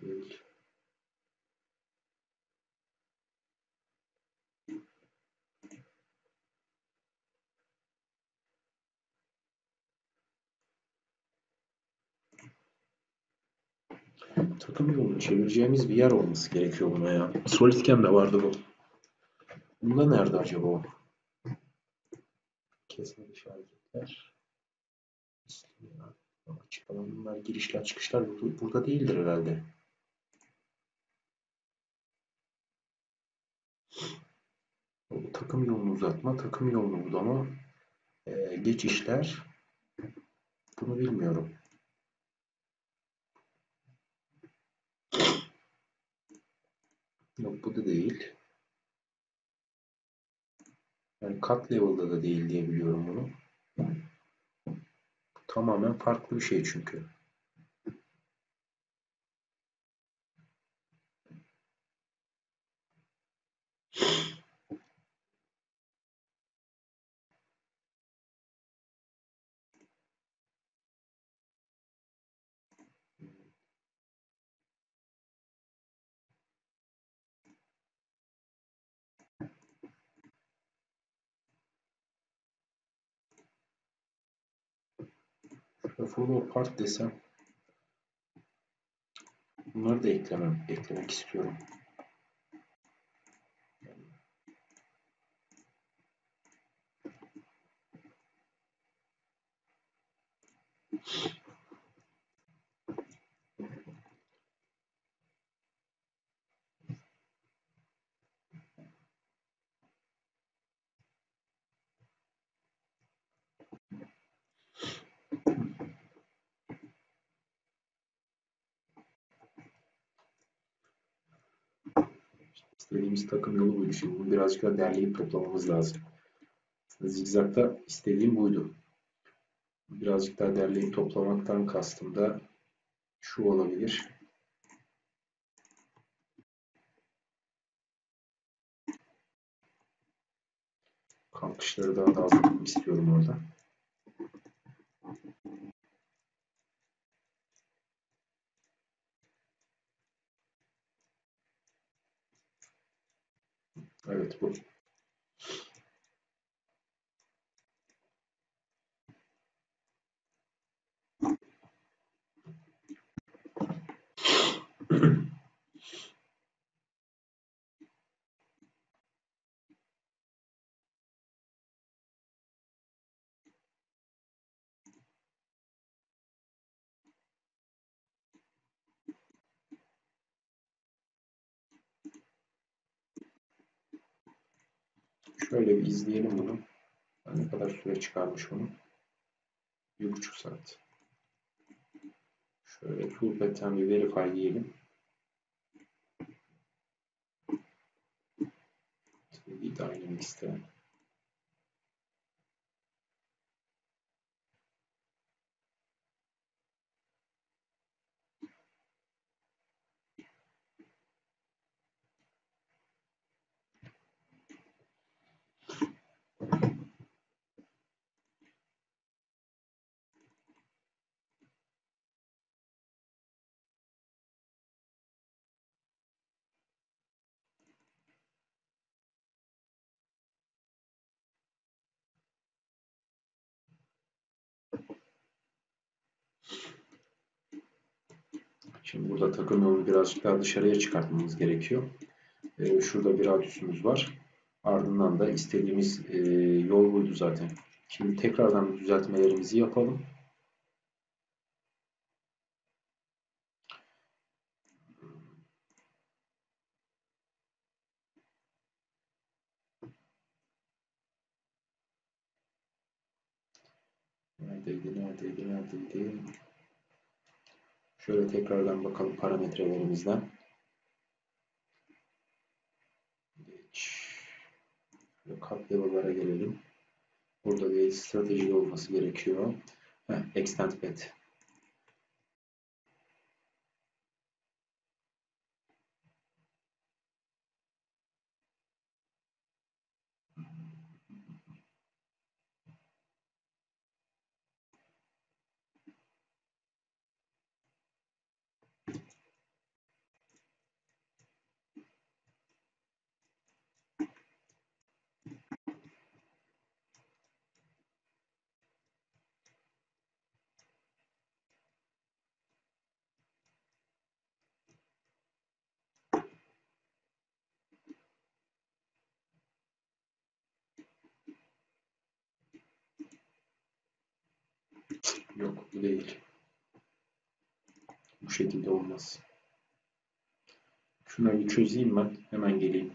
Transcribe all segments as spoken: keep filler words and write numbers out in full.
değil. Takım yolunu çevireceğimiz bir yer olması gerekiyor buna ya. SolidCam'de vardı bu. Bunda nerede acaba o? Kesmeli hareketler. Açık alanlar, girişler, çıkışlar burada değildir herhalde. Bu takım yolunu uzatma, takım yolunu budama, e, geçişler. Bunu bilmiyorum. Yok, bu da değil. Yani cut level'da da değil diye biliyorum bunu. Tamamen farklı bir şey çünkü. Follow part desem, bunları da eklemem, eklemek istiyorum. İstediğimiz takım yolu buydu. Şimdi bunu birazcık daha derleyip toplamamız lazım. Zigzag'da istediğim buydu. Birazcık daha derleyip toplamaktan kastım da şu olabilir. Kalkışları daha da azaltmak istiyorum orada. Evet, bu. Şöyle bir izleyelim bunu. Ne kadar süre çıkarmış bunu? Bir buçuk saat. Şöyle full pattern bir verify diyelim. Bir Dynamics'te. Şimdi burada takım yolunu birazcık daha dışarıya çıkartmamız gerekiyor. Ee, şurada bir radiusumuz var. Ardından da istediğimiz e, yol buydu zaten. Şimdi tekrardan düzeltmelerimizi yapalım. Neredeydi, neredeydi, neredeydi? Şöyle tekrardan bakalım parametrelerimizden. Geç. Cut level'lara gelelim. Burada bir strateji olması gerekiyor. Heh, extend path. Yok, bu değil. Bu şekilde olmaz. Şunları bir çözeyim ben. Hemen geleyim.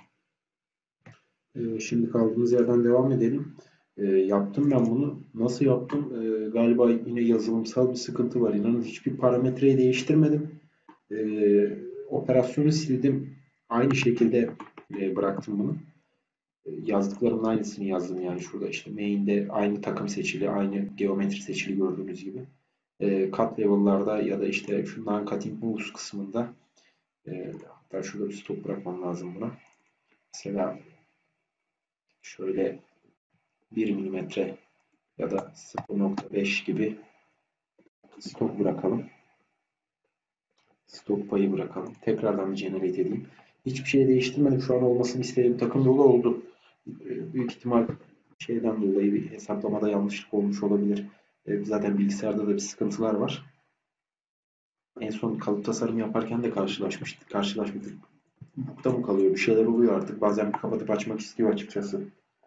Ee, şimdi kaldığımız yerden devam edelim. Ee, yaptım ben bunu. Nasıl yaptım? Ee, galiba yine yazılımsal bir sıkıntı var. İnanın hiçbir parametreyi değiştirmedim. Ee, operasyonu sildim. Aynı şekilde e, bıraktım bunu. Ee, yazdıklarımın aynısını yazdım. Yani şurada işte main'de aynı takım seçili, aynı geometri seçili gördüğünüz gibi. Ee, cut level'larda ya da işte şu non-cutting moves kısmında e, hatta şurada bir stop bırakmam lazım buna. Mesela şöyle bir milimetre ya da sıfır nokta beş gibi stok bırakalım. Stok payı bırakalım. Tekrardan bir generate edeyim. Hiçbir şey değiştirmedim. Şu an olmasını istediğim takım yolu oldu. Büyük ihtimal şeyden dolayı bir hesaplamada yanlışlık olmuş olabilir. Zaten bilgisayarda da bir sıkıntılar var. En son kalıp tasarım yaparken de karşılaşmıştık. Karşılaşmıştık. Bukta mı kalıyor? Bir şeyler oluyor artık. Bazen bir kapatıp açmak istiyor açıkçası.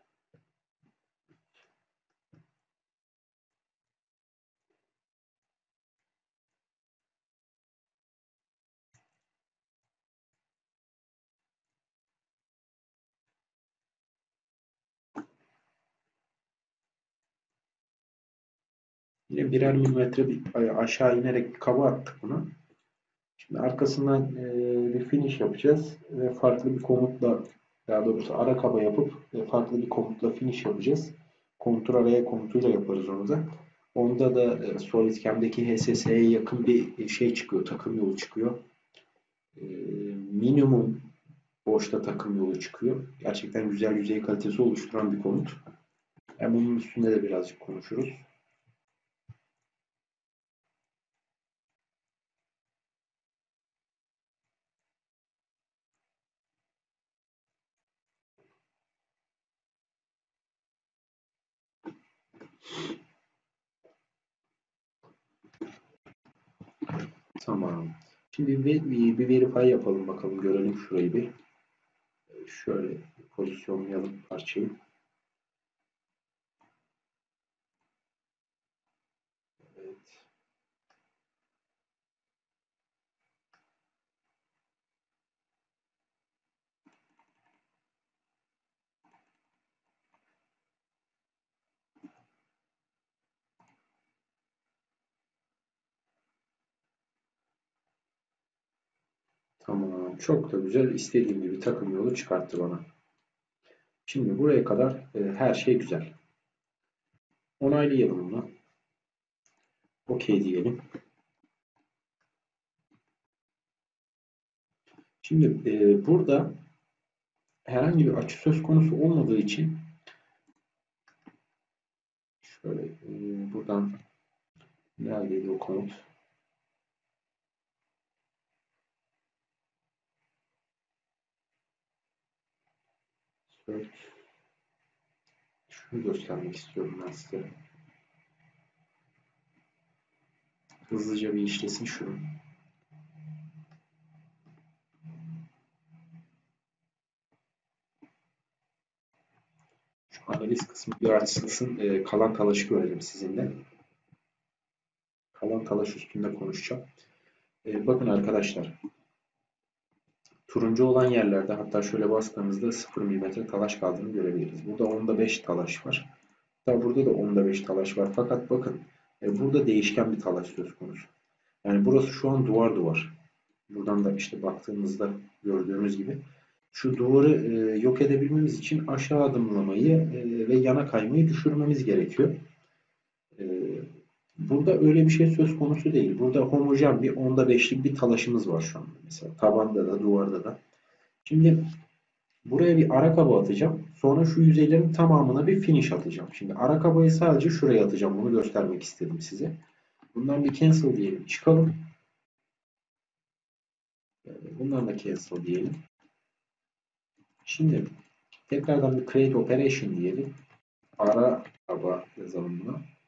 Yine birer milimetre bir aşağı inerek bir kaba attık buna. Şimdi arkasından e, bir finish yapacağız ve farklı bir komutla, daha doğrusu ara kaba yapıp e, farklı bir komutla finish yapacağız. Kontur araya komutuyla yaparız onu da. Onda da e, SolidCam'deki H S S'ye yakın bir şey çıkıyor, takım yolu çıkıyor. E, minimum boşta takım yolu çıkıyor. Gerçekten güzel yüzey kalitesi oluşturan bir komut. Hem bunun üstünde de birazcık konuşuruz. Tamam. Şimdi bir, bir, bir verify yapalım bakalım. Görelim şurayı bir. Şöyle pozisyonlayalım parçayı. Evet. Tamam. Çok da güzel. İstediğim gibi takım yolu çıkarttı bana. Şimdi buraya kadar e, her şey güzel. Onaylayalım bunu. OK diyelim. Şimdi e, burada herhangi bir açı söz konusu olmadığı için şöyle e, buradan neredeydi o komut? Search. Şunu göstermek istiyorum ben size. Hızlıca bir işlesin şunu. Şu analiz kısmı bir açılsın. E, kalan talaşı görelim sizinle. Kalan talaş üstünde konuşacağım. E, bakın arkadaşlar. Turuncu olan yerlerde hatta şöyle bastığımızda sıfır milimetre talaş kaldığını görebiliriz. Burada onda beş talaş var. Hatta burada da onda beş talaş var. Fakat bakın e, burada değişken bir talaş söz konusu. Yani burası şu an duvar duvar. Buradan da işte baktığımızda gördüğümüz gibi. Şu duvarı e, yok edebilmemiz için aşağı adımlamayı e, ve yana kaymayı düşürmemiz gerekiyor. E, burada öyle bir şey söz konusu değil. Burada homojen bir onda beşlik bir talaşımız var şu an. Mesela tabanda da duvarda da. Şimdi buraya bir ara kaba atacağım. Sonra şu yüzeylerin tamamına bir finish atacağım. Şimdi ara kabayı sadece şuraya atacağım. Bunu göstermek istedim size. Bundan bir cancel diyelim. Çıkalım. Bundan da cancel diyelim. Şimdi tekrardan bir create operation diyelim. Ara kaba yazalım buna.